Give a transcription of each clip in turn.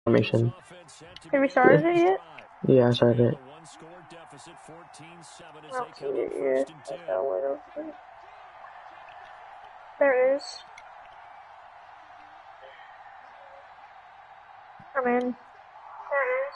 formation. Have we started it yet? Yeah, I started it. I don't see it yet. There it is. I'm in. There it is.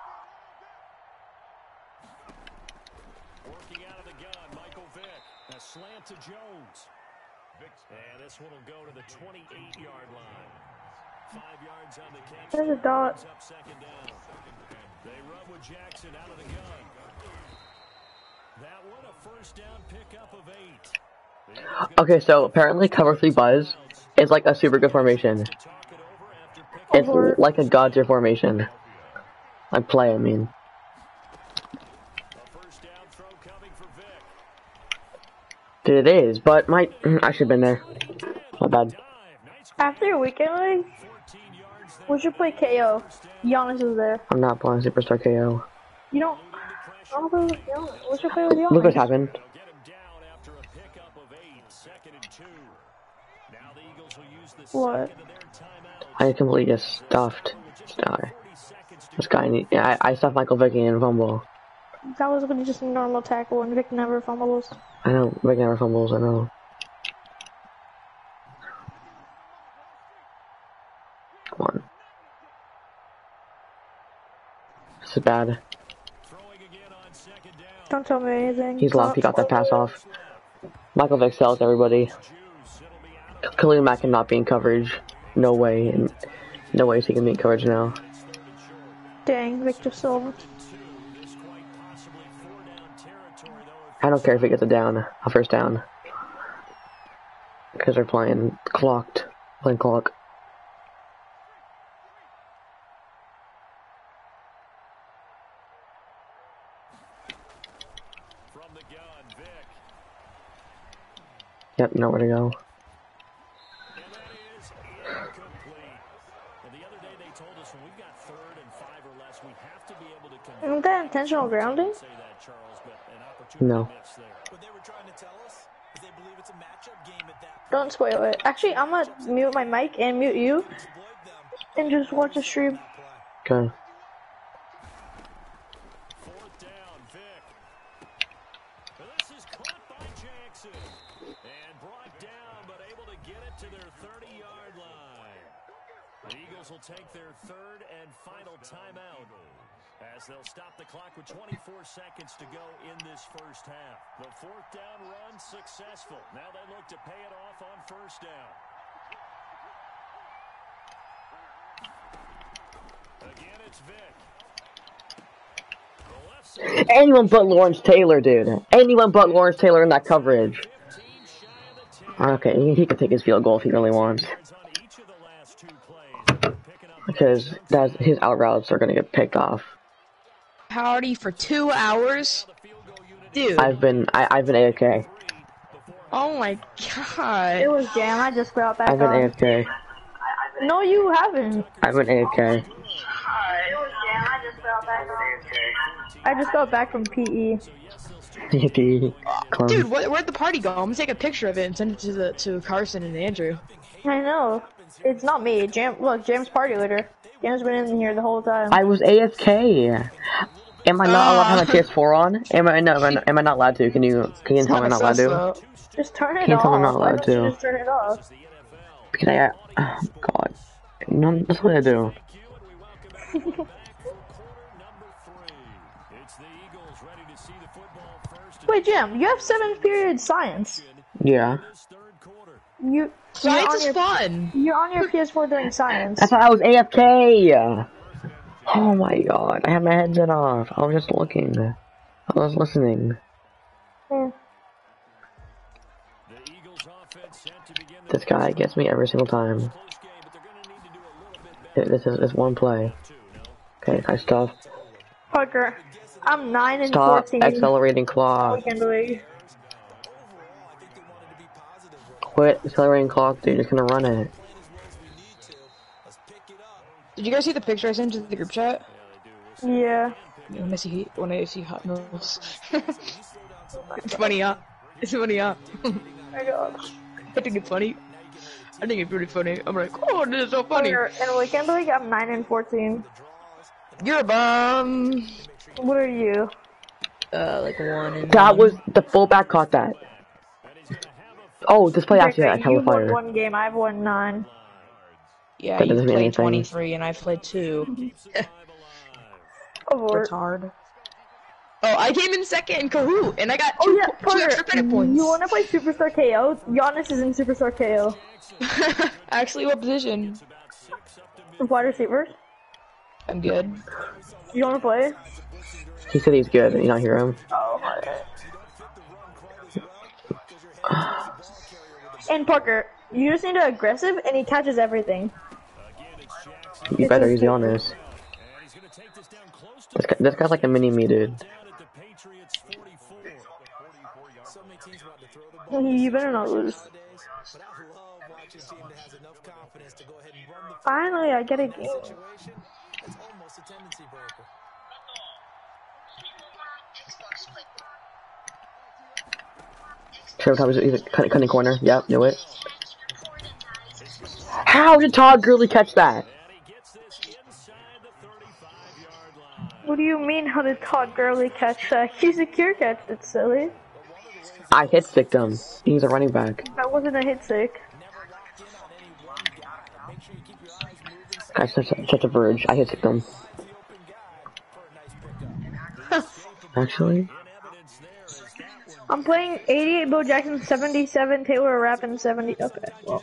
Working out of the gun, Michael Vick. A slant to Jones. And this one will go to the 28-yard line. 5 yards on the catch. There's a dot. Up second down. They run with Jackson out of the gun. That one a first down pickup of 8. Okay, so apparently cover 3 buzz is like a super good formation. It's like a god tier formation. Like play, I mean. Dude, it is, but I should have been there. My bad. After your weekend league, we should play KO. Giannis is there. I'm not playing Superstar KO. You don't. I don't play with Giannis. We should play with Giannis. Look what happened. What? I completely just stuffed. This guy, I stuffed Michael Vick in fumble. That was just a normal tackle, and Vic never fumbles. I know, Vick never fumbles, I know. Come on. This is bad. Don't tell me anything. He's lost, he got that pass off. Michael Vick sells everybody. Khalil Mack cannot be in coverage. No way. No way he can be in coverage now. Dang, Vic just sold him. I don't care if he gets a first down. Because they're playing clocked. Playing clock. Yep, nowhere to go. Isn't that intentional grounding? No. Don't spoil it. Actually, I'm gonna mute my mic and mute you, and just watch the stream. Okay. This is caught by Jackson and brought down, but able to get it to their 30-yard line. The Eagles will take their third and final timeout as they'll stop the clock with 24 seconds to go in this first half. The fourth down run successful. Now they look to pay it off on first down. Again, it's Vick. Anyone but Lawrence Taylor, dude. Anyone but Lawrence Taylor in that coverage. Okay, he can take his field goal if he really wants. Because his out routes are gonna get picked off. Party for 2 hours? Dude. I've been AFK. Oh my god. It was jam, I just got back I've been on. AFK. No, you haven't. I've been AFK. I just got back from PE. Dude, where'd the party go? I'm gonna take a picture of it and send it to Carson and Andrew. I know. It's not me. Look, Jam's party leader. Jam's been in here the whole time. I was AFK. Am I not allowed to have my PS4 on? Am I not allowed to? Can you tell me I'm not allowed to? Just turn it off. Can you tell me I'm not allowed to? Just turn it off. Because oh god. No, that's what I do. Wait, Jim, you have 7th period science. Yeah. Science is fun. You're on your PS4 during science. I thought I was AFK. Oh my god, I had my headset off. I was just looking. I was listening. Yeah. This guy gets me every single time. This is one play. Okay, I stop. Parker, I'm 9 and Stop 14. accelerating clock. Quit accelerating clock, dude. Just gonna run it. Did you guys see the picture I sent to the group chat? Yeah. When I see hot meals. It's funny, huh? It's funny, huh? Oh my god. I think it's funny. I think it's really funny. I'm like, oh, this is so funny. In weekend league, I'm 9-14. You're a bum. What are you? Like 1-9. That was the fullback caught that. Oh, this play actually had You won fire. 1 game, I've won 9. Yeah, That you doesn't mean played anything. 23 and I played 2. Abort. Retard. Oh, I came in second in Kahoot, and I got Oh yeah, two extra credit points. you wanna play Superstar KO? Giannis is in Superstar KO. Actually, what position? Wide receiver. I'm good. You wanna play? He said he's good. You not hear him? Oh, and Parker, you just need to aggressive, and he catches everything. You better. He's honest. This guy's like a mini me, dude. You better not lose. Finally, I get a game. Showtime is cutting corner. Yep, knew it. How did Todd Gurley catch that? What do you mean, how did Todd Gurley catch that? He secure catched it, silly. I hit sticked him. He's a running back. That wasn't a hit sick. Guy's such a verge. I hit sticked him. Actually, I'm playing 88 Bo Jackson, 77 Taylor Rapp, and 70. Okay, well.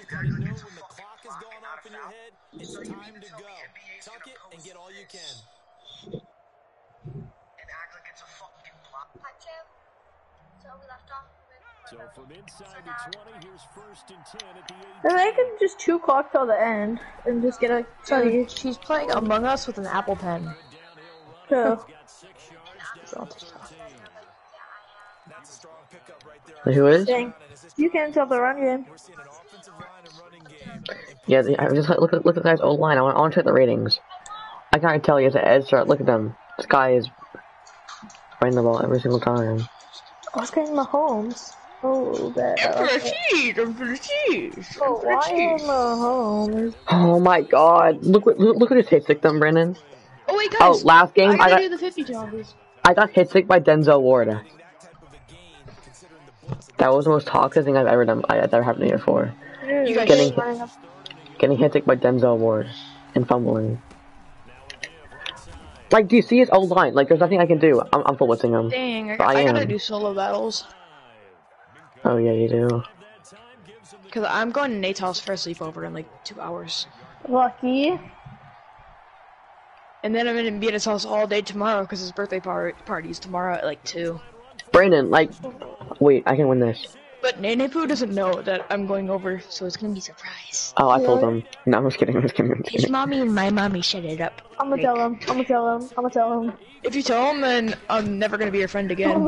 So from inside the 20, here's 1st and 10 at the 8. Then I can just 2 clock till the end and just get a study. She's playing Among Us with an Apple Pen. So, who is? dang. You can't tell the run game. Yeah, I just look at the guy's old line. I want to check the ratings. I can't tell you as an edge start. Look at them. This guy is running the ball every single time. I was getting Mahomes. Oh, that. I'm for the cheese. Oh, why am Mahomes? Oh my God! Look at his hit stick, them, Brandon. Oh wait, guys. Oh, last game I gotta do the 50 challenges. I got hit stick by Denzel Ward. That was the most toxic thing I've ever done. I've ever happened to me before. Dude, You guys Getting hit stick by Denzel Ward and fumbling. Like, do you see his old line? Like, there's nothing I can do. I'm full blitzing him. Dang, I I gotta am. do solo battles. Oh yeah, you do. Cause I'm going to Nate's house for a sleepover in like 2 hours. Lucky. And then I'm gonna be at his house all day tomorrow because his birthday party's tomorrow at like 2. Brandon, like, wait, I can win this. But Nene Poo doesn't know that I'm going over, so it's gonna be a surprise. Oh, I told him. No, I'm just kidding. I'm just kidding. I'm just His kidding. mommy and my mommy shut it up. I'm gonna tell him. I'm gonna tell him. I'm gonna tell him. If you tell him, then I'm never gonna be your friend again.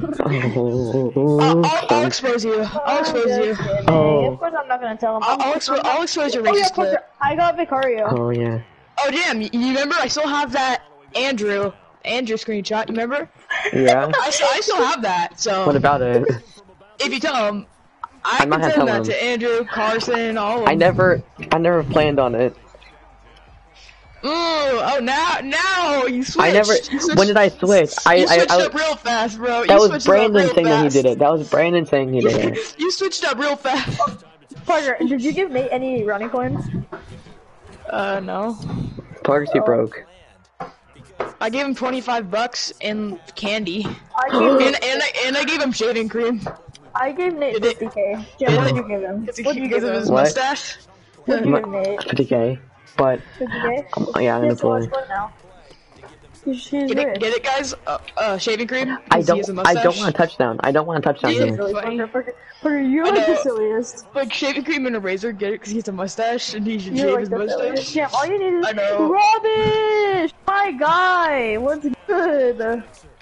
Oh, I'll expose you. I'll expose you. Oh. Of course, I'm not gonna tell him. I'll expose your Oh yeah, racist clip. Parker, I got Vicario. Oh yeah. Oh damn! You remember? I still have that Andrew screenshot. You remember? Yeah. I still have that. So What about it? if you tell him, I I'm not can gonna send tell that him. to Andrew, Carson, all of them. I never planned on it. Ooh, oh now you switched. I never. You switched- When did I switch? You switched up real fast, bro. That was Brandon saying that he did it. That was Brandon saying he did it. You switched up real fast. Parker, did you give Nate any running coins? No. Parker's too broke. I gave him $25 in candy, I gave and I gave him shaving cream. I gave Nate 50K. Jim, what did you give him? What did you give Because of his him? What? mustache. What did you give Nate? 50K. But 50K? yeah, I'm gonna He's the last play. one now. He's Get rich. it, guys? Shaving cream. I 'Cause he has a don't mustache. want a touchdown. I don't want a touchdown Yeah. here. Really, Funny. Parker, you're I like the know. silliest. Like shaving cream and a razor. Get it? Because he has a mustache and he should You're shave like his the mustache. silliest. Jim, all you need is I know. rubbish! My guy! What's good?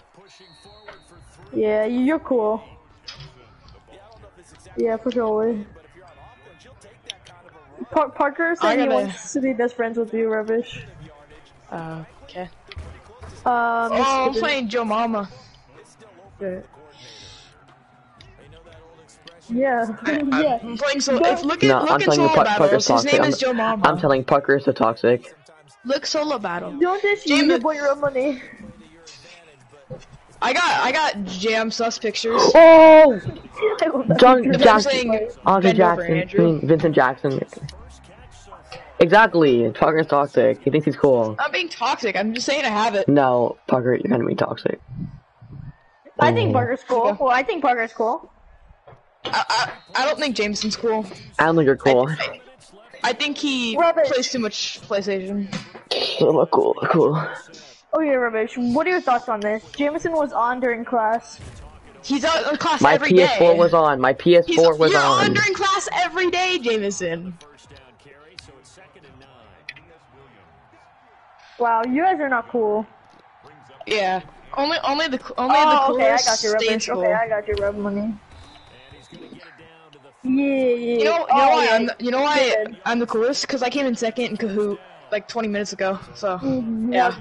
Yeah, you're cool. Yeah, for sure. Parker said he gotta- wants to be best friends with you, rubbish. Okay. Just Oh, I'm kidding. playing Joe Mama. Good. Yeah. Yeah. I'm playing so. But- If look No, at I'm telling you, solo Parker's battles. His toxic. name is Joe Mama. I'm telling Parker is so toxic. Look solo battle. Don't dish James- you boy your money. I got jam sus pictures. Oh! John I'm Jackson, saying Andre bend over, Jackson, I Andrew. mean, Vincent Jackson. Exactly. Parker's toxic. He thinks he's cool. I'm being toxic. I'm just saying I have it. No, Parker, you're gonna be toxic. I think Oh. Parker's cool. Well, I think Parker's cool. I don't think Jameson's cool. I don't think you're cool. I think he Rubbish. plays too much PlayStation. Cool. Okay, rubbish. What are your thoughts on this? Jameson was on during class. He's out in class My every day. PS4 was on. My PS4 was You're on. on during class every day, Jameson. Wow, you guys are not cool. Yeah. Only the Oh, okay, I coolest got your stay in rubbish. school. Okay, I got your rub money. Yeah. You know why I'm the coolest? Because I came in second in Kahoot like 20 minutes ago. So yeah.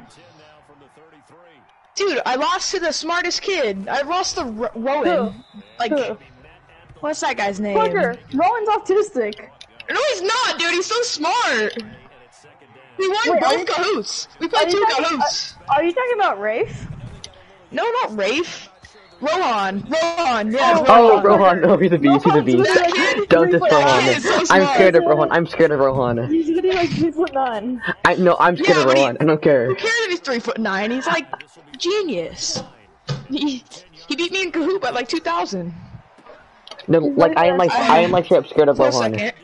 Dude, I lost to the smartest kid. I lost to Rowan. Like, Who? what's that guy's name? Parker, Rowan's autistic. No, he's not, dude. He's so smart. We won Wait, both Kahoots. We played two Kahoots. Are you talking about Rafe? No, not Rafe. Rohan. Yeah. Oh, Rohan, no, he's a beast. He's a beast. That kid? Don't diss That kid is so Rohan. smart. I'm scared of Rohan. I'm scared of Rohan. He's gonna be like 3'9". I'm scared Yeah, of but Rohan. I don't care. Who cares if he's 3'9"? He's like genius. He beat me in Kahoot by like 2,000. No, like I am like straight up scared of For a Rohan. second.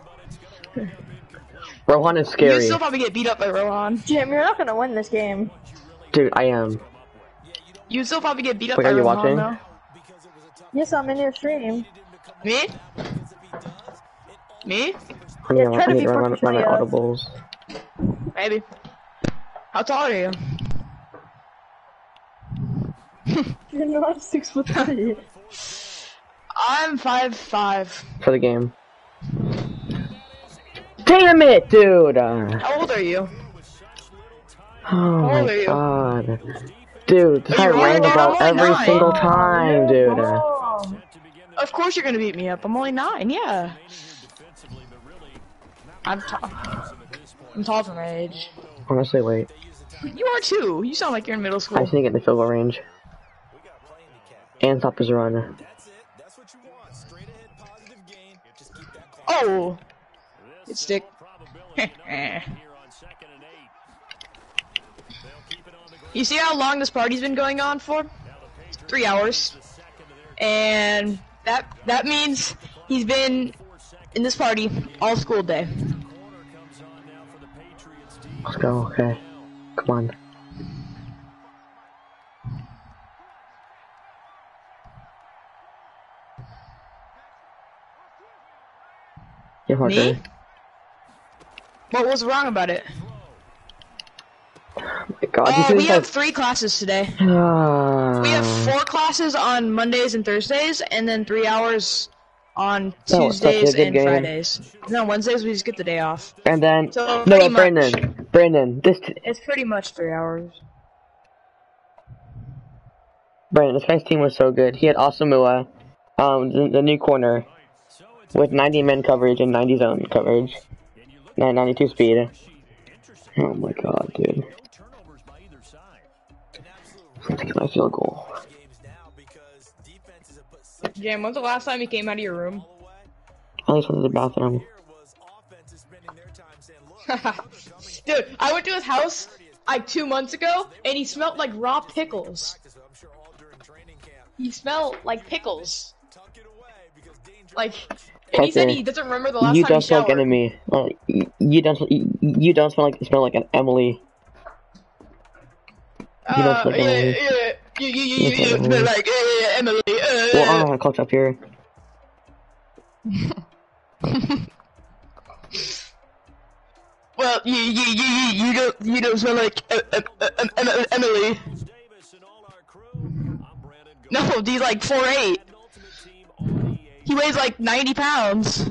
Rohan is You scary. still probably get beat up by Rohan. Jim, you're not gonna win this game. Dude, I am. You still probably get beat up Wait, by are you Rohan, watching? though. Yes, I'm in your stream. Me? Me? I need, try to be to run my professional. audibles. Maybe. How tall are you? You're not 6'3". I'm 5'5". For the game. Damn it, dude! How old are you? Oh old are my you? god. Dude, this guy You're rang older, about I'm only every 9. single time, dude. Oh. Of course you're gonna beat me up. I'm only 9, yeah. I'm tall. I'm tall for my age. Honestly, wait. You are too. You sound like you're in middle I school. just need to get in the field goal range. And stop his run. Oh! Good stick. You see how long this party's been going on for? 3 hours. And that means he's been in this party all school day. Let's go, okay. Come on. Yeah, Parker. Me? What was wrong about it? Oh my god, We have 3 classes today. We have 4 classes on Mondays and Thursdays, and then 3 hours on That was such a Tuesdays good and game. Fridays. No, Wednesdays we just get the day off. And then, So, no, pretty much. Brandon, It's pretty much 3 hours. this guy's team was so good. He had Asamua, the new corner, with 90 men coverage and 90 zone coverage, 92 speed. Oh my god, dude. I'm taking my field goal. Jam, when's the last time you came out of your room? I just went to the bathroom. Dude, I went to his house like 2 months ago, and he smelled like raw pickles. He smelled like pickles. Like, and he said he doesn't remember the last You time don't he smell like showered. enemy. You don't smell like an Emily. You don't smell like Emily. You smell like Emily. Well, I don't have a culture up here. Well, you don't smell like Emily. No, he's like 4'8". He weighs like 90 pounds.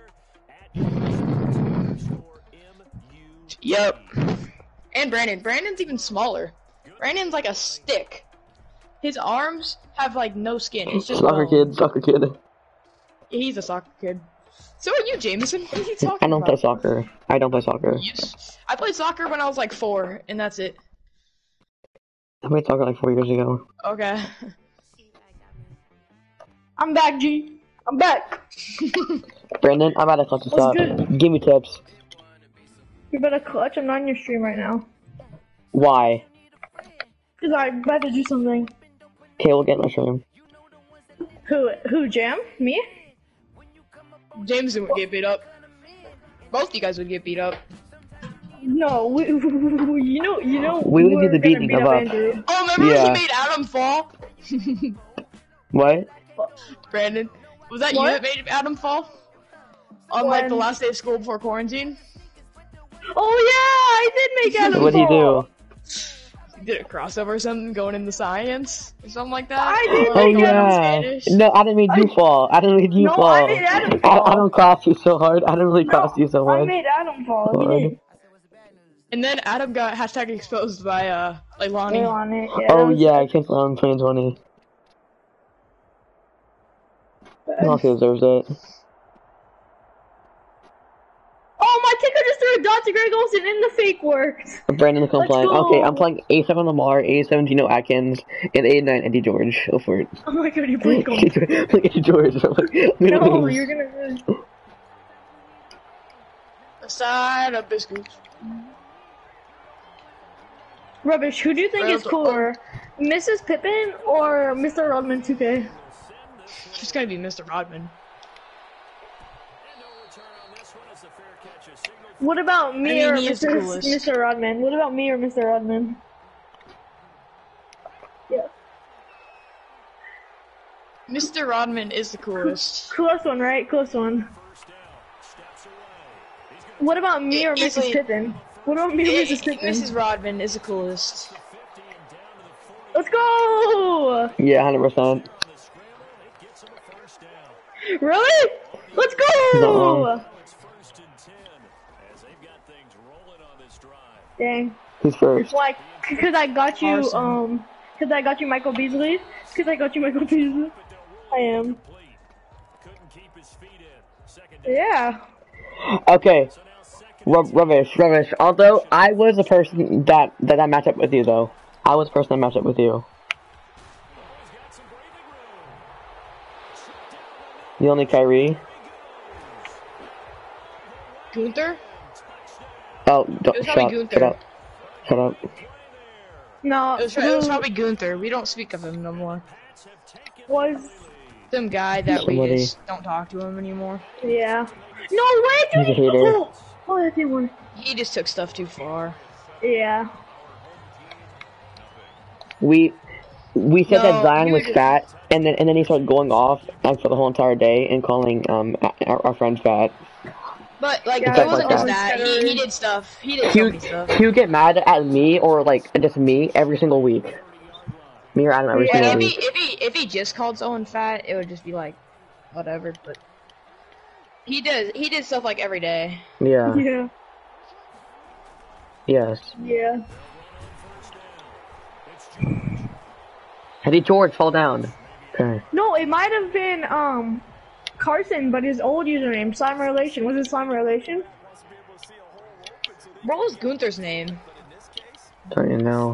Yep. And Brandon's even smaller. Brandon's like a stick. His arms have like no skin. It's just Soccer bone. kid, soccer kid. He's a soccer kid. So are you, Jameson? What are you talking about? I don't play soccer. I don't play soccer. Yes. I played soccer when I was like 4, and that's it. I played soccer like 4 years ago. Okay. I'm back, G. I'm back. Brandon, I'm about to clutch this What's up. good? Give me tips. You better clutch. I'm not on your stream right now. Why? Because I'm about to do something. Okay, we'll get in my stream. Who, Jam? Me? Jameson would get beat up. Both you guys would get beat up. No, you know. We would we're do the gonna beating beat of up. Andrew. Oh, remember Yeah. he made Adam fall? What? Brandon, was that you What? that made Adam fall? On like the last day of school before quarantine? Oh yeah, I did make Adam What'd he fall. do? You did a crossover or something going into science? Or something like that? I did Oh make Adam yeah. Spanish. No, I didn't make you fall. I didn't make you No, fall. I made Adam fall. I don't cross you so hard. I didn't really cross you so I hard. made Adam fall. He Lord. did. And then Adam got hashtag exposed by Leilani. We're on it. Yeah, Oh that was- yeah, I canceled on 2020. No, he deserves it. Oh, my kicker just threw a dot to Greg Olsen and the fake worked. Brandon, I'm Let's playing. go. Okay, I'm playing A7 Lamar, A7 Gino Atkins, and A9 Eddie George. Go for it. Oh my god, you played goal. Look Eddie George. I'm gonna No, lose. you're gonna lose. A side of biscuits. Rubbish, who do you think is cooler? Mrs. Pippin or Mr. Rodman 2K? It's gonna be Mr. Rodman. What about me I mean, or he is the coolest. Mr. Rodman? What about me or Mr. Rodman? Yeah. Mr. Rodman is the coolest. Close one, right? Close one. What about me or Mrs. Easily- Pippin? What about me or Mrs. Pippin? Mrs. Rodman is the coolest. Let's go! Yeah, 100%. Really? Let's go! No. Dang. Who's first? Why? Because I got you, Carson. because I got you Michael Beasley. Because I got you Michael Beasley. I am. Yeah. Okay. Rubbish. Although, I was the person that matched up with you, though. I was the person that matched up with you. The only Kyrie? Gunther? Oh, don't, It was shut probably up. Gunther. Shut up. Shut up. No, It was probably Gunther. We don't speak of him no more. was Some guy that we Somebody. just don't talk to him anymore. yeah. No way, dude. He's a hater. Oh, that didn't work. He just took stuff too far. Yeah. We said No, that Zion you was just- fat, and then he started going off for the whole entire day and calling our friend fat. But like, Yeah, it wasn't like just that. that. He did stuff. He did so He many stuff. would get mad at me or like just me every single week. Me or Adam every Yeah, single Like, week. if he just called someone fat, it would just be like, whatever. But he did stuff like every day. Yeah. Yeah. Yes. Yeah. Eddie George fall down. Okay. No, it might have been Carson, but his old username, Slime Relation. Was it Slime Relation? What was Gunther's name? Don't you know?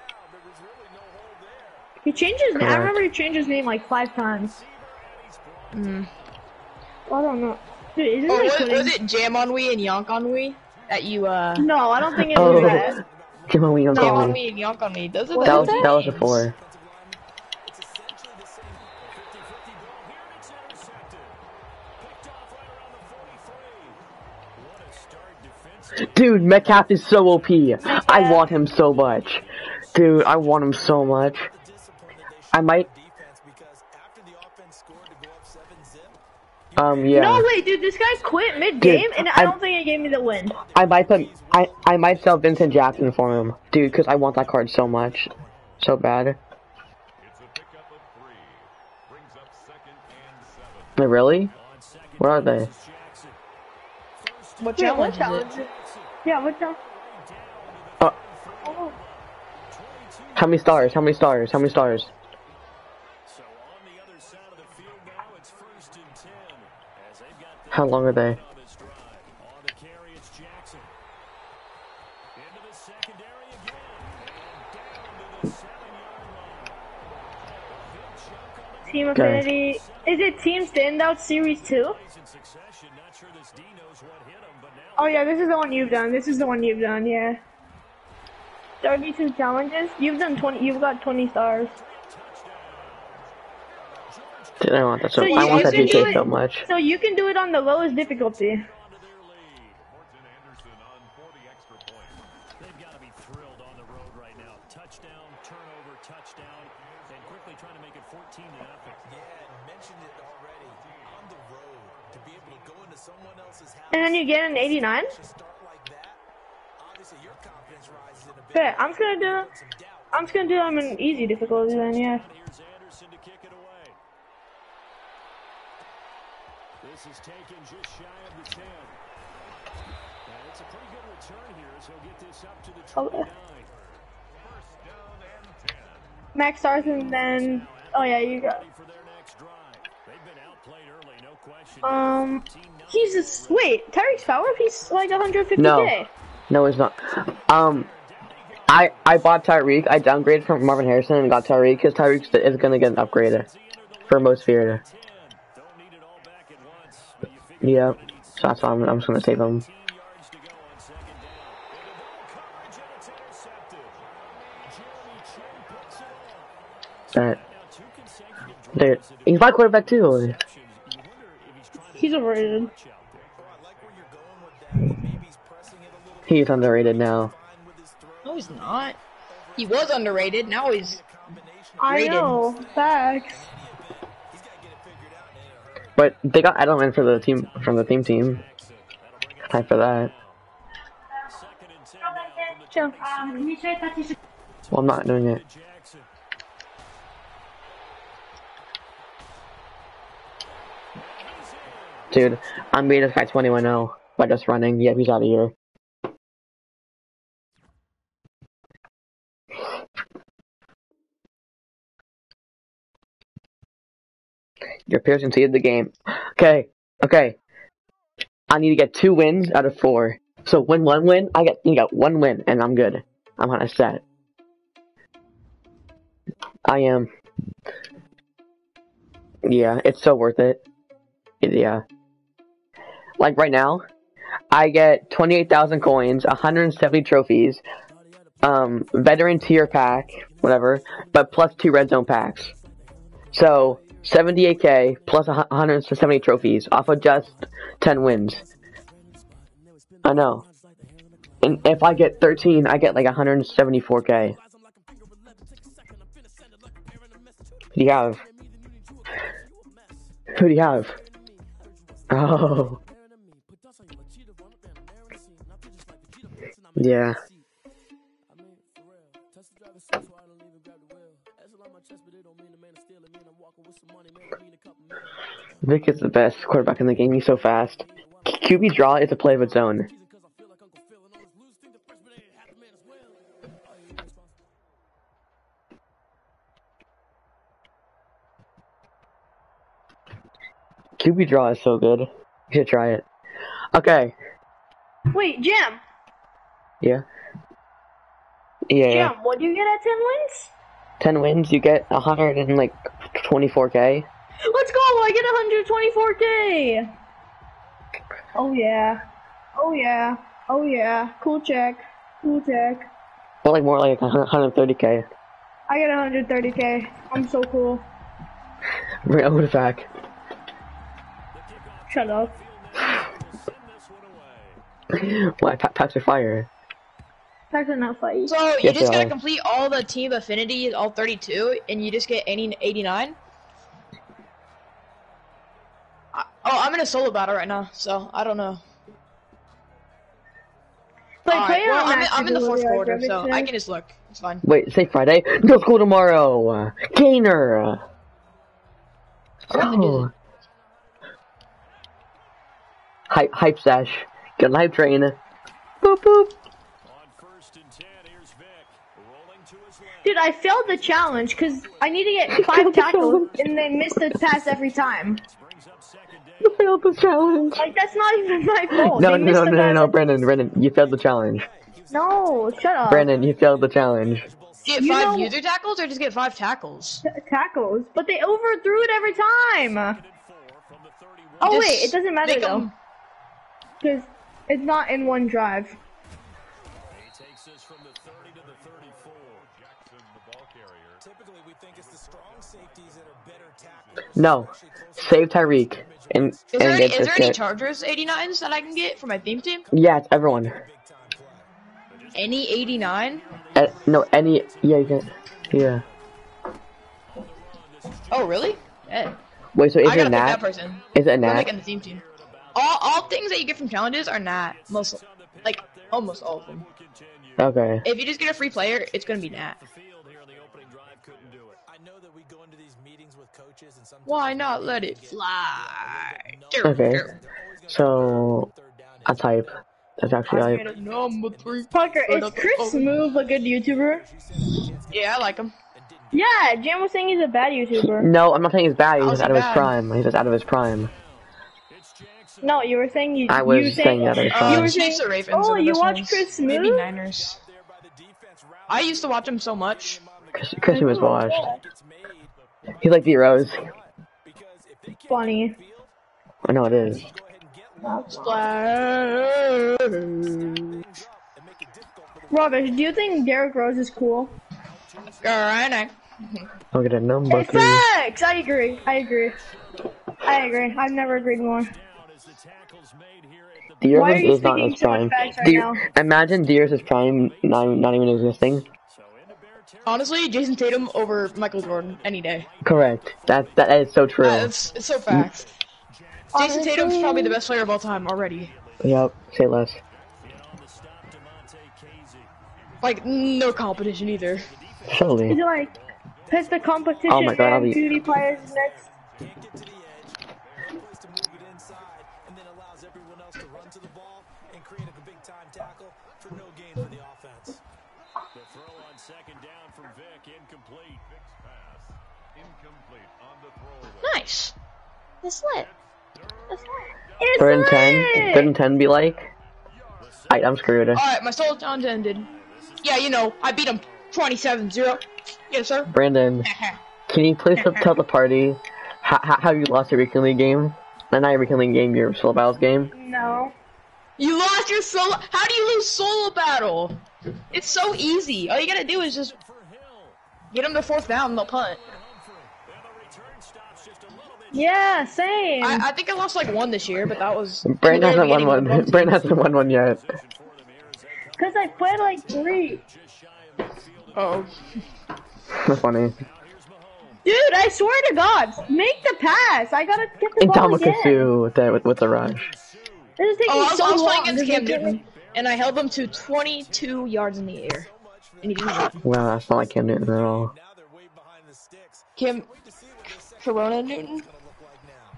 He changed his name. I Correct. remember he changed his name like 5 times. Mm. I don't know. Dude, isn't Oh, that was it Jam on Wii and Yonk on Wii? That you No, I don't think it Oh. was that. Come on, we don't Jam call on me. Wii and Yonk on Wii. Those are What That the was was that was names. before. Dude, Metcalf is so OP. I want him so much. Dude, I want him so much. I might. Yeah. No, wait, dude, this guy quit mid-game, Dude, and I I'm- don't think it gave me the win. I might put. I might sell Vincent Jackson for him, dude, because I want that card so much, so bad. Wait, really? Where are they? What Yeah, challenge what is challenge? it? Yeah, what challenge? Uh, Oh. how many stars? How many stars? How many stars? So on the other side of the field now, it's 1st and 10. How long are they? Team Affinity. Is it Team Standout Series 2? Oh yeah, this is the one you've done. This is the one you've done, yeah. 32 challenges. You've done 20. You've got 20 stars. Dude, I want that so. I want that GTA so much. So you can do it on the lowest difficulty. And then you get an 89? Okay, I'm just gonna do them in easy difficulty then, yeah. This is taken just shy of the 10. And it's a pretty good return here as he'll get this up to the 29. Max stars and then yeah, you got. Jesus, wait, Tyreek's power up? He's like 150k. No, it's not. I bought Tyreek. I downgraded from Marvin Harrison and got Tyreek because Tyreek is gonna get an upgrade for most feared. Yeah, so that's why I'm just gonna save him. Dude, he's my quarterback too. He's overrated. He's underrated now. No, he's not. He was underrated. Now he's I rated. know. Facts. But they got Edelman for the team from the team. Time for that. Well, I'm not doing it. Dude, I'm beating this guy 21-0 by just running. Yep, he's out of here. Your peers conceded the game. Okay. I need to get 2 wins out of 4. So win 1 win, you got 1 win, and I'm good. I'm on a set. I am. Yeah, it's so worth it. Yeah. Like right now, I get 28,000 coins, 170 trophies, veteran tier pack, whatever, but plus 2 red zone packs. So 78k plus 170 trophies off of just 10 wins. I know. And if I get 13, I get like 174k. Who do you have? Who do you have? Oh. Yeah. Vic is the best quarterback in the game. He's so fast. QB draw is a play of its own. QB draw is so good. You should try it. Okay. Wait, Jim. Yeah. Jim, what do you get at 10 wins? 10 wins, you get 124k. Let's go! I get 124k. Oh yeah. Cool check. But like more like 130k. I get 130k. I'm so cool. Bring out back. Shut up. Why? Packs are fire. Packs are not fire. So you just gotta complete all the team affinities, all 32, and you just get 89? I'm in a solo battle right now, so I don't know. Right, well, I'm in the 4th quarter, so I can just look. It's fine. Wait, say Friday? No school tomorrow! Gainer! Oh. Hype stash. Get live train. Boop boop. On 1st and 10, here's Vic. Dude, I failed the challenge because I need to get 5 tackles and they missed the pass every time. You failed the challenge. Like, that's not even my fault. No, They missed the pass every- Brandon, you failed the challenge. No, shut up. Brandon, you failed the challenge. Get You 5 know- user tackles or just get 5 tackles? Tackles, but they overthrew it every time. Oh Just wait, it doesn't matter make though, 'em- because it's not in one drive. He takes this from the 30 to the 34. Jackson, the ball carrier. Typically, we think it's the strong safeties that are better tacklers. No, save Tyreek. And Is there any, get is there any this Chargers 89s that I can get for my theme team? Yeah, it's everyone. Any 89? No, any. Yeah, you can. Yeah. Oh, really? Yeah. Wait, so is I it gotta pick Nat? that person. Is it I'm Nat? making the theme team. All things that you get from challenges are Nat. Most, like, almost all of them. Okay. If you just get a free player, it's gonna be Nat. I know that we go into these meetings with coaches and sometimes Why not let it fly? Okay. So, I type. That's actually like. Number 3. Parker, is Chris Move a good YouTuber? Yeah, I like him. Yeah, Jam was saying he's a bad YouTuber. No, I'm not saying he's bad. He's How's just he out of his bad? prime. He's just out of his prime. No, you were saying you. I was you were saying out of his you prime. were Chiefs saying, or Ravens. oh, are the you best watch ones. Chris Maybe Smooth? Niners. I used to watch him so much. Chris was washed. He's like the Rose. Funny. I know it is. Robert, do you think Derrick Rose is cool? Alright. Look at that number It's 3. facts! I agree. I've never agreed more. Deers Why are you is not speaking his so much prime. facts right now? Imagine Deers' prime not even existing. Honestly, Jason Tatum over Michael Jordan any day. Correct. That is so true. It's so facts. Jason Honestly- Tatum's probably the best player of all time already. Yep. Say less. Like, no competition either. Is Surely. it like, pick the competition Oh my God, I'll and be- PewDiePie is next? can't get to the edge, place to move it inside, and then allows everyone else to run to the ball and create a big time tackle for no gain for the offense. The throw on second down from Vic, incomplete. Vic's pass, incomplete on the throwaway. Nice. That's lit. It's 3rd and 10. lit! 3rd and 10 be like. I'm screwed. Alright, my soul challenge ended. Yeah, you know, I beat him 27-0. Yes, sir. Brandon, can you please tell the party how you lost your Weekend League game? Not your Weekend League game, your Soul Battles game. No. You lost your solo. How do you lose solo battle? It's so easy. All you gotta do is just get them to 4th down and they'll punt. Yeah, same. I think I lost like 1 this year, but that was. Brandon in the hasn't won beginning one. of the Brandon hasn't won one yet. Cause I played like 3. Oh. That's funny. Dude, I swear to God, make the pass. I gotta get the And ball again. Domikasu with the rush. This is taking Oh, I so was long. playing against This is Cam getting- Newton, and I held him to 22 yards in the air. And he didn't. Wow, that's not like Cam Newton at all. Now they're way behind the sticks. Cam. Wait to see what this second Corona half Newton? is gonna look like now.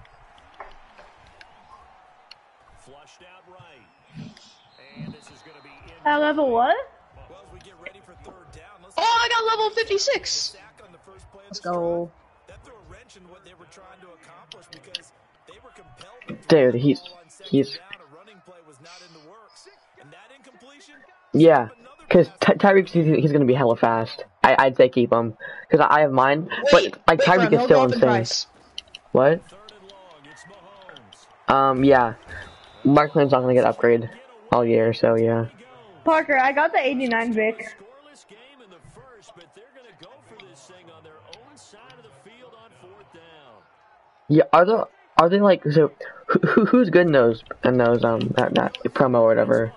Flushed out right. And this is going to be in. At level what? Well, as we get ready for third down, let's Oh, I got level 56. sack on the first play of Let's this drive. go. That threw a wrench in what they were trying to accomplish because they were compelled to Dude, throw he's the ball on second he's down. A running play was not in the works. And that incompletion, yeah. Cause Tyreek he's gonna be hella fast. I'd say keep him. Cause I have mine, Wait, but like wait for him. Tyreek He'll is go still up in insane. price. What? 3rd and long. It's Mahomes. Yeah. Mark Clinton's not gonna get upgrade all year, so yeah. Parker, I got the 89 Vic. Scoreless game in the first, but they're going to go for this thing on their own side of the field on 4th down. Yeah, are they like so? Who's good in those that promo or whatever?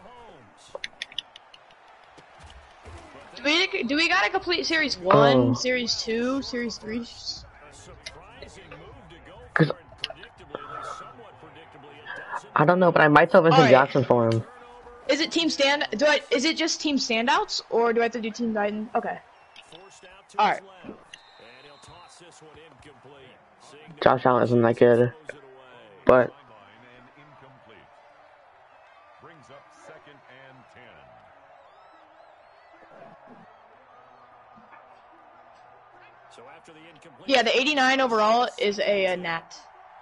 Do we gotta complete Series 1, Oh. Series 2, Series 3? A surprising move to go Cause for it predictably, at least somewhat predictably. It doesn't I don't know, but I might sell Vincent Alright. Jackson for him. Is it team stand? Is it just team standouts, or do I have to do team Titan? Okay. forced out to All his right. left. And he'll toss this one incomplete. Seeing no Josh Allen isn't that good, throws it away. but sideline and incomplete. Brings up 2nd and 10. So after the incomplete, Yeah, the 89 overall is a nat.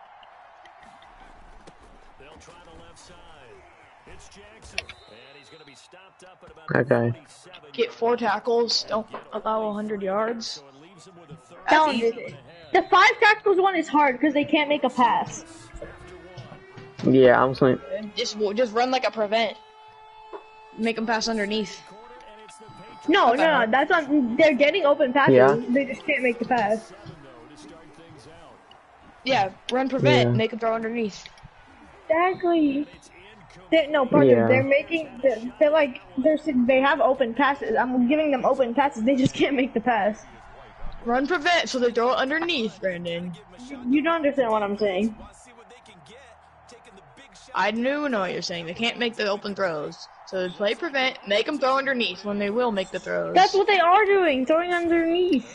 they'll try the left side. It's Jackson, and he's going to be stopped up at about Okay. 47. Get 4 tackles. Don't allow 100 yards. So it leaves him with a third. That's Don't easy. do it. The 5 tackles one is hard because they can't make a pass. Yeah, I'm saying. Just run like a prevent. Make them pass underneath. No, Okay. no, that's not. They're getting open passes. Yeah. They just can't make the pass. Yeah, run prevent. Yeah. Make them throw underneath. Exactly. No, Parker, Yeah. they're making. They have open passes. I'm giving them open passes. They just can't make the pass. Run prevent so they throw it underneath, Brandon. You don't understand what I'm saying. I know what you're saying. They can't make the open throws. So they play prevent, make them throw underneath when they will make the throws. That's what they are doing, throwing underneath.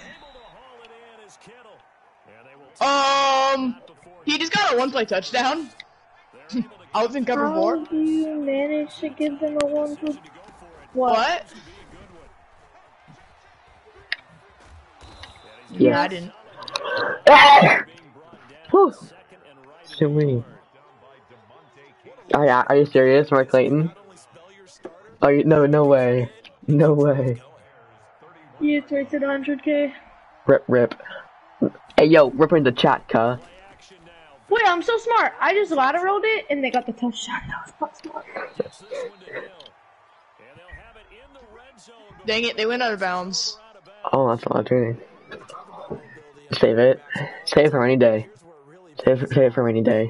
He just got a 1-play touchdown. I was in cover How 4. do you manage to give them a 1 to what? Yeah, I didn't. Whew. So many. Are you serious, Mark Clayton? Are you? No way. No way. You tweeted 100K. Rip. Hey, yo, rip in the chat, cuh. Wait, I'm so smart. I just lateraled it and they got the touchdown. That was not smart. Dang it, they went out of bounds. Oh, that's a lot of training. Save it. Save it for rainy day. Save it for rainy day.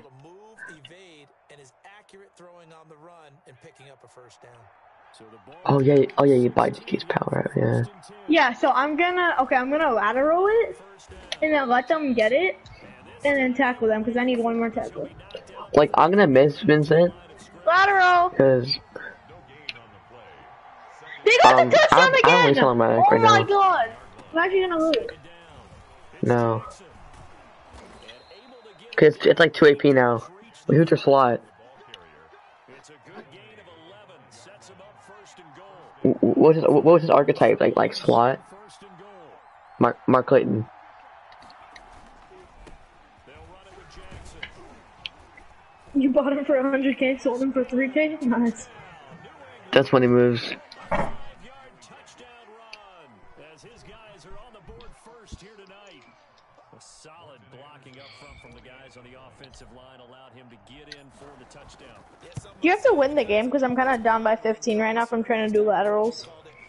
Oh yeah, you buy GK's power, yeah. Yeah, so I'm gonna lateral it and then let them get it and then tackle them because I need 1 more tackle. Like, I'm gonna miss Vincent, Lateral! because, They got the touchdown I don't again! really sound like Oh right my now. god! I'm actually gonna lose. No. Cause it's like 2 AP now. We hit your slot. What was his archetype? Like slot? Mark Clayton. You bought him for 100K, sold him for 3K? Nice. That's when he moves. Solid blocking up front from the guys on the offensive line allowed him to get in for the touchdown. You have to win the game because I'm kind of down by 15 right now from trying to do laterals.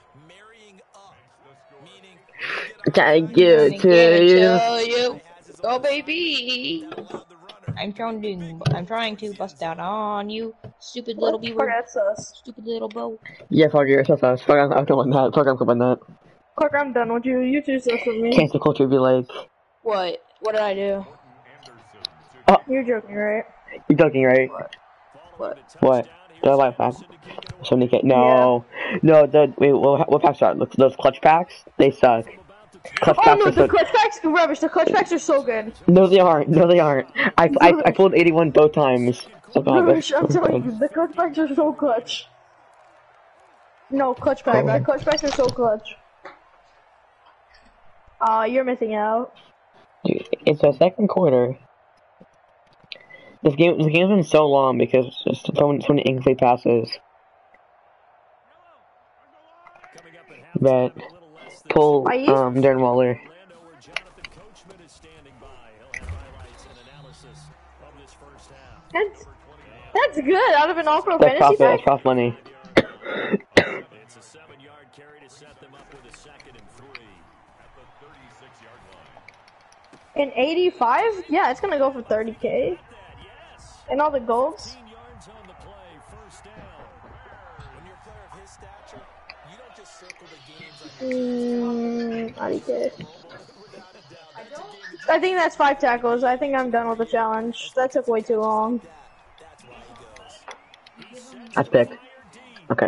Thank you to you. Go baby. I'm trying to bust out on you, stupid little beaver. That's us. Stupid little bow. Yeah, fuck you, so fast. Fuck, I'm doing that. Fuck, I'm doing that. Clark, I'm done with you. You two stuff with me. Cancel culture be like, What? What did I do? You're joking, right? you're joking, right? What? Did I buy a pack? 70K? No. No, wait, what packs are those clutch packs? They suck. Clutch Oh packs no, are the so... clutch packs, rubbish. The clutch packs are so good. No, they aren't. No, they aren't. I pulled 81 both times. So Rubbish, I'm telling you, the clutch packs are so clutch. No, clutch packs. The clutch packs are so clutch. You're missing out. Dude, it's the second quarter. This game's been so long because just so many incomplete passes. But pull Darren Waller. That's good out of an all-pro That's fantasy profit. That's pack. profit money. It's a 7-yard carry to set them up with a 2nd and 3 at the 36-yard line. In 85? Yeah, it's gonna go for 30K. And all the golds. I think that's 5 tackles. I think I'm done with the challenge. That took way too long. That's big. Okay.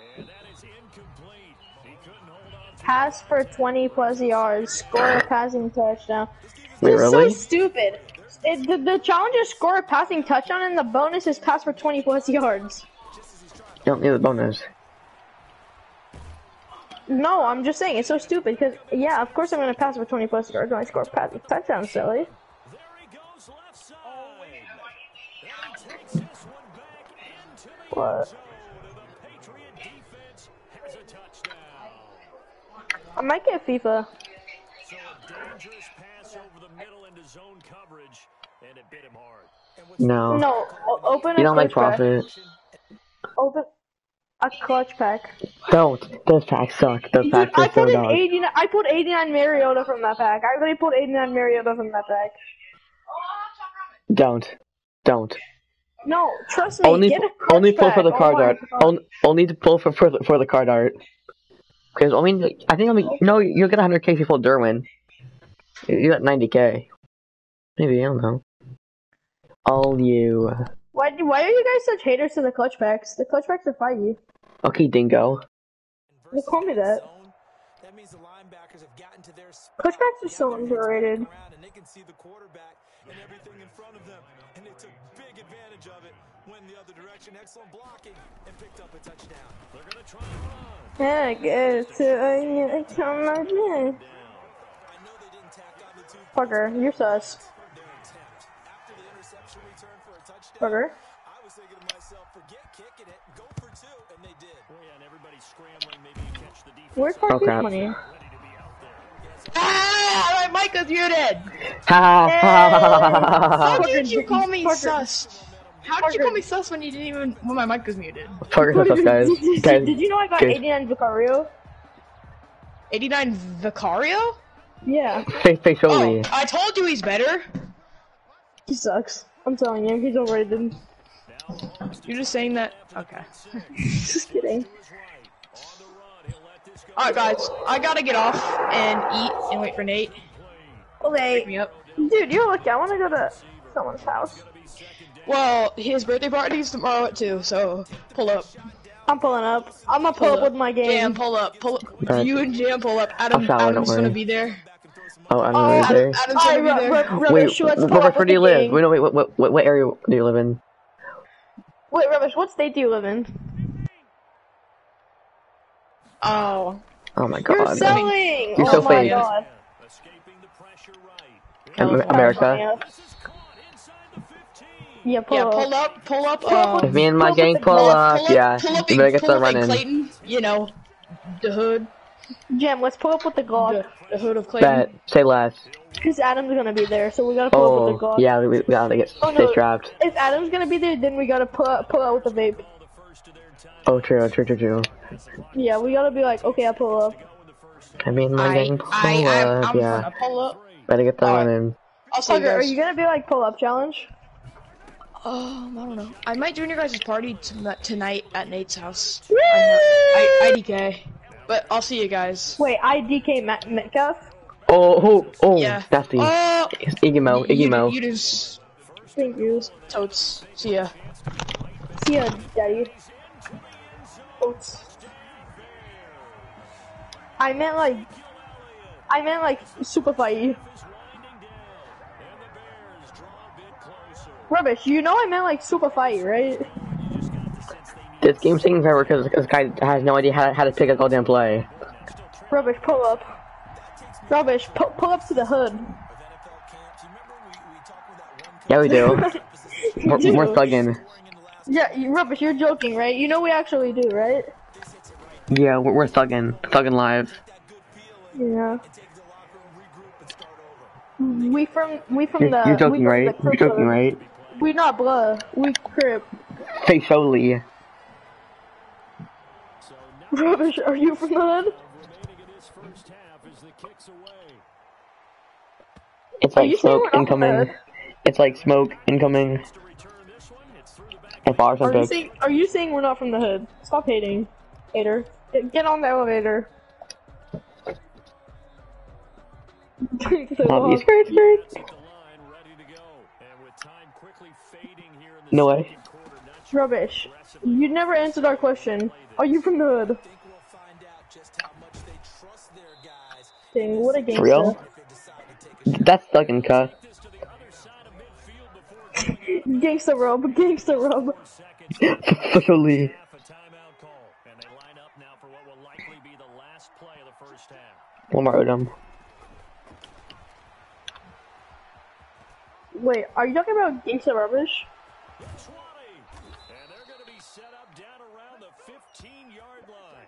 Pass for 20 plus yards. Score a passing touchdown. Wait, This really? is so stupid. The challenge is score a passing touchdown and the bonus is pass for 20 plus yards. You don't need the bonus. No, I'm just saying it's so stupid because yeah, of course I'm gonna pass for 20 plus yards when I score a touchdown. Silly. There he goes left side. And he takes this one back into the end What? zone. And the Patriot defense has a touchdown. I might get FIFA. So a dangerous pass over the middle into zone coverage, and it bit him hard. No. No, open You a don't like clutch pack. profit. Open a clutch pack. Don't. Those packs suck. Those Dude, packs I are so put in dog. 89. I put 89 Mariota from that pack. I really put 89 Mariota from that pack. Don't. Don't. No, trust me. Only get a clutch only pull for the pack. card Oh my art. God. Only to pull for the card art. Because I think no, you'll get 100k if you pull Derwin. You got 90k. Maybe, I don't know. All you. Why are you guys such haters to the clutch packs? The clutch packs are fighty. Okay, Dingo. They call me that. That means the linebackers have gotten to their spot. Clutch packs are so underrated. And they can see the quarterback and everything in front of them, and they took big advantage of it. Went the other direction, excellent blocking, and picked up a touchdown. They're going to try and run. Yeah, good. I come like this. I know they didn't tack on the two Parker, you're sus. their attempt. After the interception return for a touchdown, Parker. I was thinking to myself, forget kicking it, go for two, and they did. Well, yeah, and everybody's scrambling. Maybe you catch the defense Where's Parker's crap. money? ready to be out there. Ah, my mic was muted. Ha How ha did you call me Parker. sus? How did you call me sus when you didn't even when my mic was muted? Parker's us, guys. Guys, Did you know I got guys. 89 Vicario? 89 Vicario? Yeah, Face Oh, only. I told you he's better. he sucks. I'm telling you, he's overrated. You're just saying that. Okay. Just kidding. All right, guys, I gotta get off and eat and wait for Nate. Pick me Okay, up. dude, you're lucky. I want to go to someone's house. Well, his birthday party's tomorrow at 2, so pull up. I'm pulling up. I'm gonna pull up with my game. Jam, pull up. Pull up. Right. You and Jam pull up. I'll shower, don't Adam's gonna worry. be there. Oh, I'm Oh, right there. Adam's Alright, gonna be there. Wait, Rubbish, let's pull Robert, up where with do you the live? gang. Wait, no, wait, what area do you live in? Wait, Rubbish, what state do you live in? Oh. Oh my You're god. selling! You're Oh so my fake. god. Escaping the pressure right. America. This is caught inside the 15. Yeah, pull Yeah, up. pull up. Pull up with- If me and my Pull up gang with the pull glove, up, yeah, pull up you better get pull that up in running. Clayton. You know, the hood. Jam, let's pull up with the Glock. The hood of Clayton. Bet. Say less. Because Adam's gonna be there, so we gotta pull up with the Oh, Glock. yeah, we gotta get Oh, stay no. strapped. If Adam's gonna be there, then we gotta pull out with the vape. Oh, true. Yeah, we gotta be like, okay, I pull up. I mean, my gang pull up, I'm yeah. gonna pull up. Better get that Alright. running. I'll see you Parker, are guys. you gonna be like pull up challenge? I don't know. I might join your guys' party tonight at Nate's house. Woo! IDK. But I'll see you guys. Wait, IDK Metcalf? Oh, Yeah. nasty. Oh, Iggy Mo. You just Thank you. totes. See ya. See ya, daddy. Oops. I meant like super fighty. Rubbish, you know I meant like super fighty, right? This game's taking forever because this guy has no idea how to pick a goddamn play. Rubbish, pull up. Rubbish, pull up to the hood. Yeah, we do. We're Dude. thugging. Yeah, Rubbish, you're joking, right? You know we actually do, right? Yeah, we're thugging. Thugging live. Yeah. We from You're joking, right? You're joking, right? We not blood. We crip. Face only. Rubbish, are you from the hood? Remaining in this first half as the kicks away. It's Are like you saying smoke we're not incoming. bad? It's like smoke incoming. To return this one, it's through the back. And bars and picks. Are you saying we're not from the hood? Stop hating. Hater. Get on the elevator. Obvious. Skirt. The line ready to go. And with time quickly fading here in the No way. second quarter, not sure Rubbish. You never answered our question. Are you from the hood? I think we'll find out just how much they trust their guys. Dang, what a gangster. For real? If they decide to take a That's thugging, cuh. this to the other side of midfield before Gangster rub. seconds. Officially. Half a timeout call. And they line up now for what will likely be the last Lamar Odom. Wait, are you talking about Gangsta Rubbish? The 20. And they're going to be set up down around the 15-yard line.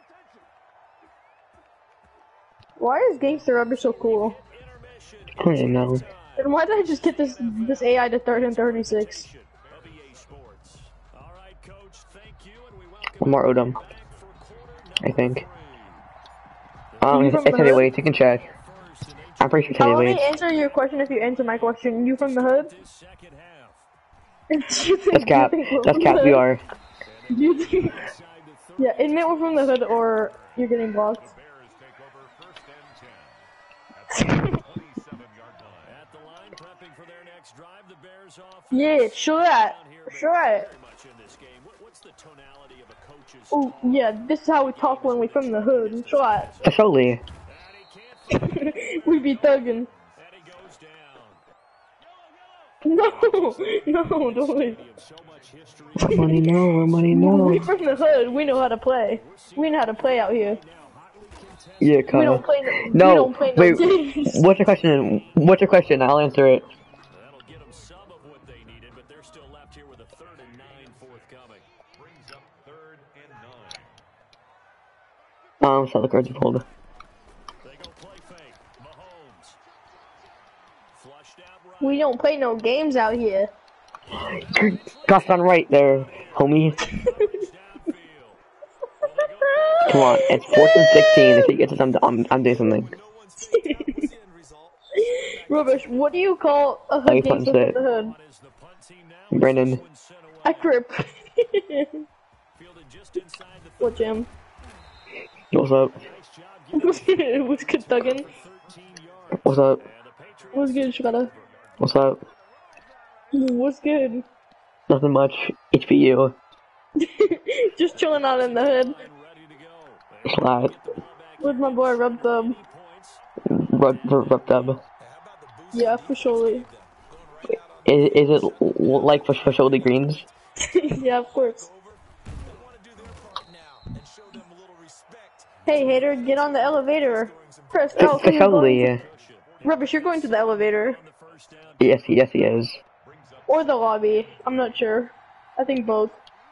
Why is Gangsta Rubbish so cool? Intermission. I don't even know. And why did I just get this AI to 3rd and 36? Of EA Sports. All right, Coach, thank you, and we welcome Lamar Odom, back for quarter I think. You from It's the heavyweight. You can check. first and I'm pretty sure it's I'll only heavyweight. answer your question if you answer my question. You from the hood? this second half. That's cap. That's cap. You are. You think, yeah, admit we're from the hood or you're getting blocked. Bears take over first and 10 at the 27-yard line. At the line, prepping for their next drive, the Bears off. Yeah, show that. Down here, Show that. very much in this game. What's the tonality of a coach's Oh, yeah, this is how we talk when we from the hood. Show that. Surely. And he can't We be thugging. and he goes down. No, don't leave. You have so much history. Money no, money We no. from the hood. We know how to play. We know how to play out here. Yeah, We Kyle. don't play. No, we don't play no wait. games. What's your question? What's your question? I'll answer it. That'll get them some of what they needed, but they're still left here with a 3rd and 9 forthcoming. Brings up 3rd and 9. So the cards are pulled. They go play fake. Mahomes. Flushed out right. We don't play no games out here. Gosh, on right there, homie. Downfield. Come on, it's 4th and 16. If he gets it, I'm doing something. Rubbish. What do you call a hood Hey, gangster punch it. from the hood? What is the punt team now? Brendan. One sent away. A crip. Fielded just inside the What, Jim? What's up? nice job. What's good, Duggan? 13 yards. What's up? And the Patriots What's good, Shkada? What's up? What's good? Nothing much. HPU. Just chilling out in the hood ready to go. Flat. with my boy Rub Thub. Rub dub. Yeah, for sure. Is it like for shoulder greens? Yeah, of course. They want to do their part now and show them a little respect. Hey, hater, get on the elevator. Press L. For shoulder. Rubbish, you're going to the elevator. Yes, he is. Or the lobby. I'm not sure. I think both.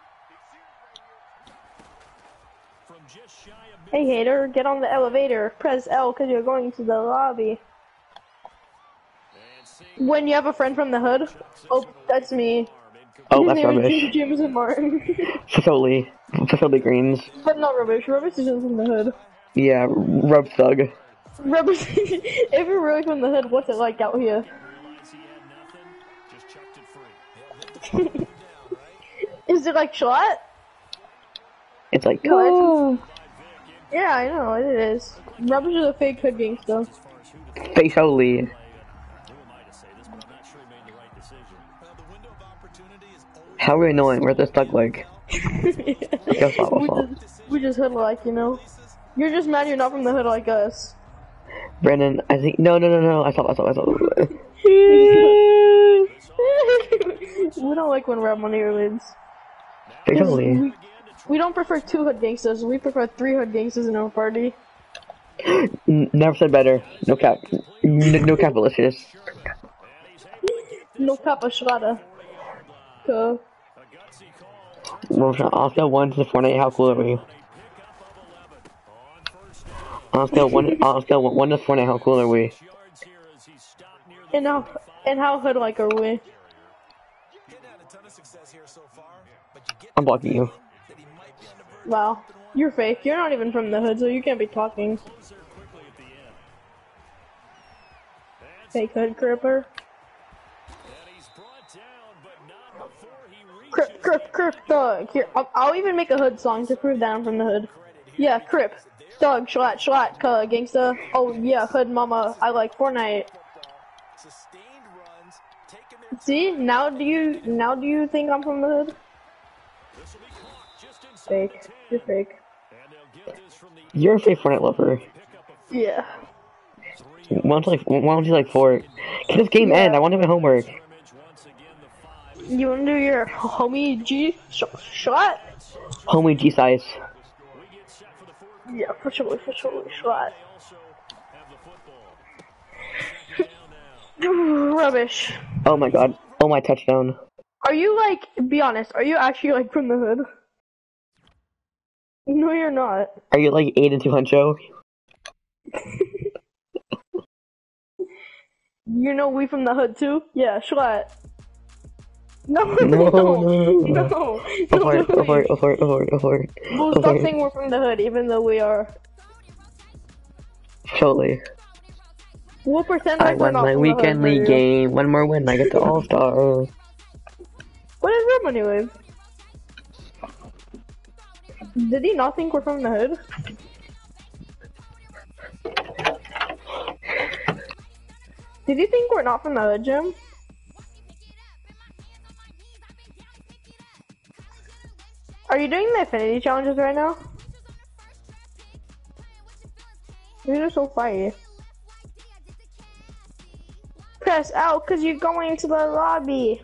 From just shy of Hey, hater, get on the elevator. Press L because you're going to the lobby. and see When you have a friend from the hood, oh, that's me. Oh, His that's name is rubbish. Jameson Martin. For shoulder greens. But not rubbish. Rubbish isn't from the hood. Yeah, rub thug. Rubbish. If you're really from the hood, what's it like out here? realized he had nothing, just chucked it free. Is it like shot? It's like, No, oh, Yeah, I know, it is. Rubbish is a fake hood gangsta. face only. Who am I to say this, but I'm not sure he made the right decision. The window of opportunity is always How annoying. Where's this thug like? What's up, what's up? We just hood like, you know. You're just mad you're not from the hood like us. Brandon, I think, no. I stop. We don't like when Rab Money wins. Face only. We don't prefer 2 hood gangsters, we prefer 3 hood gangsters in our party. Never said better. No cap. No cap, malicious. No kappa shada. A gutsy call. On scale 1 to Fortnite, how cool are we? Pickup of 11 on first down. On scale 1 to Fortnite, how cool are we? Yards here as he stopped near the And how hood like are we? getting had a ton of success here so far, but you get I'm blocking you. that he might be on the verge. Wow. You're fake. You're not even from the hood, so you can't be talking. closer quickly at the end. Fake hood cripper. And he's brought down, but not before he reaches. Crip, thug. Here, I'll even make a hood song to prove that I'm from the hood. Yeah, crip, thug, schlatt, gangsta. Oh yeah, hood mama, I like Fortnite. Sustained runs, taking their See, now do you think I'm from the hood? This will be caught just inside Fake. the 10. You're fake. And they'll get this from the You're a fake Fortnite lover. pickup of Yeah. Why don't you like 4? Can this game end? I want to do my homework. scrimmage. Once again, the 5. You wanna do your homie G shot? Homie G size. We get set for the fourth. Yeah, for sure, shot. Also have the football. Second down now. Rubbish. Oh my god. Oh my touchdown. Are you like, be honest, are you actually like from the hood? No, you're not. Are you like 8 and 2 Huncho? You know we from the hood too? Yeah, Schlatt. No, No, no, no. no. Over it. Well, stop saying we're from the hood, even though we are. Surely. What percent I are won not my from the weekend hood for league you? game. One more win, I get the All-Star. What is Rob anyway? Did he not think we're from the hood? Did you think we're not from the hood, Jim? Are you doing the affinity challenges right now? These are so funny. Press out because you're going to the lobby.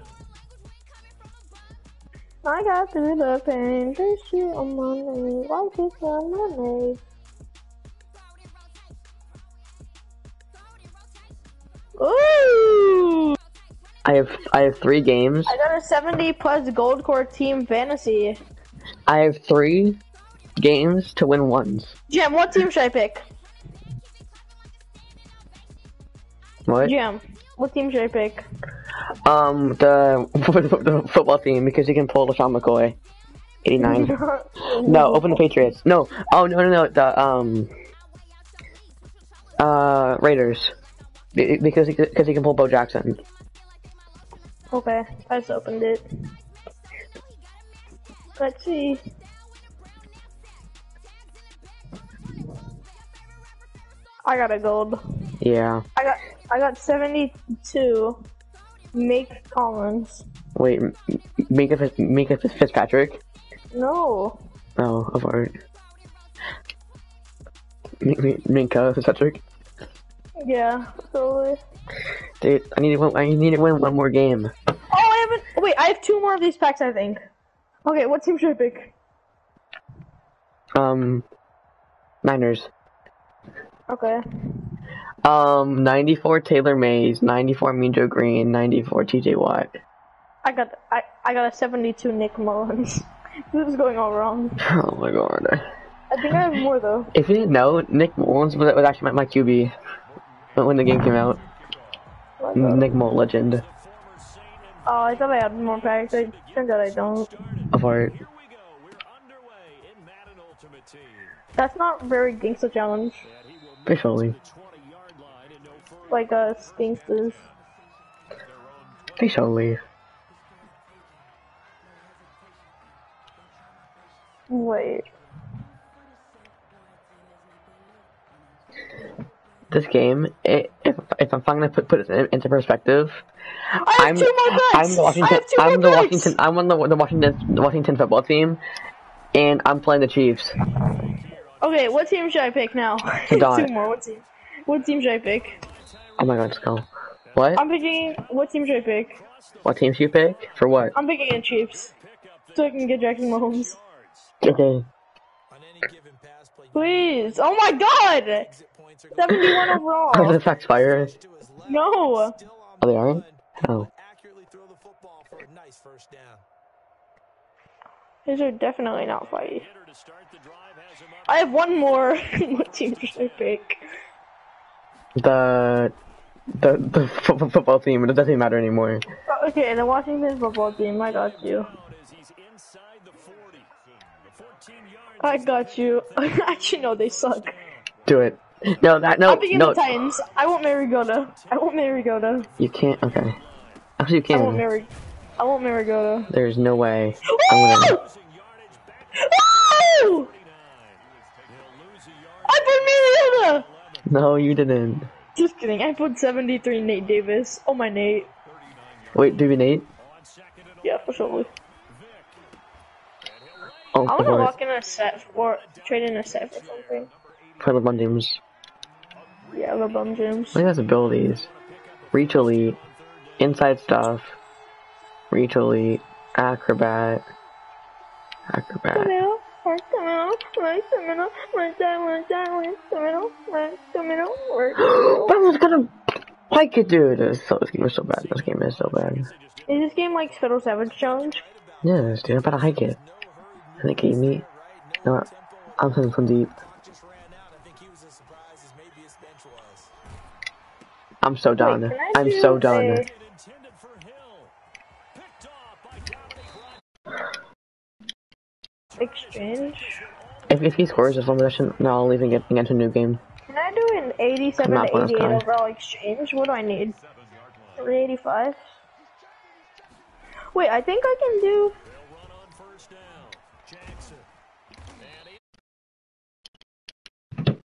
I got through the pain, traced you on Monday, like it's on Monday. Ooh! I have 3 games. I got a 70 plus gold core team fantasy. I have 3 games to win once. Jim, what team should I pick? What? Jim, what team should I pick? The football team, because you can pull LaShawn McCoy. 89. No, open the Patriots. No. Oh, no. The, Raiders. Because he can pull Bo Jackson. Okay, I just opened it. Let's see. I got a gold. Yeah. I got 72. Make Collins. Wait, Mika Fitzpatrick? No. Oh, of art. Minka Fitzpatrick? Yeah, totally. Dude, I need to win one more game. Oh, I haven't. Wait, I have 2 more of these packs, I think. Okay, what team should I pick? Niners. Okay. 94 Taylor Mays, 94 Mean Joe Green, 94 TJ Watt. I got a 72 Nick Mullins. This is going all wrong. Oh my god. I think I have more though. If you didn't know, Nick Mullins was actually my QB when the game came out. Nick Mull legend. Oh, I thought I had more packs. It turns out I don't. Of art. Here we go. We're underway in Madden Ultimate Team. That's not very gangsta challenge. And he will move Officially. to the 20-yard line and no further. Like gangsters. Officially. Wait. This game, if I'm gonna put it into perspective, I have 2 more packs. I'm the Washington. I have 2 more I'm the packs. Washington. I'm on the Washington football team, and I'm playing the Chiefs. Okay, what team should I pick now? Dot. 2 more. What team should I pick? Oh my god, let's go. What? I'm picking. What team should I pick? What team should you pick? For what? I'm picking the Chiefs, so I can get Jackson Mahomes. Okay. On any given pass play, Please. Oh my God. exit points are 71 Are overall. the facts fire? to his left. No. Still on Oh, they the aren't? run. Oh. Accurately throw the football for a nice first down. These are definitely not fighty. Hitter to start the drive has him up. I have 1 more. What team should I pick? The football team. It doesn't matter anymore. Oh, okay, the Washington football team. I got you. Out as he's inside the 40. The 14 yards. I got you. Actually, no, they suck. Do it. No, I'm picking the Titans. I want Mariota. You can't. Okay. Actually, you I want can. Mariota. There's no way. I'm gonna. Losing yardage back Oh! He'll lose a yard. I put Mariota! No, you didn't. Just kidding. I put 73 Nate Davis. Oh my Nate. Wait, do you Nate? On second and Yeah, for sure. Oh, I want to for lock in a set or trade in a set for something. LeBron James. Yeah, LeBron James. Look at his abilities. Reach elite, inside stuff, reach elite, acrobat. Come out. Brandon's gonna like it, dude. This game is so bad. This game is so bad. Is this game like Fiddle Savage Challenge? Yes, dude. I'm about to hike it. I think he me. No, I'm coming from deep. I'm so done. Wait, I'm so done. Exchange? If he scores this one possession, no, I'll even get into a new game. Can I do an 87 I'm not to playing this 88 guy. overall exchange? What do I need? 385? Wait, I think I can do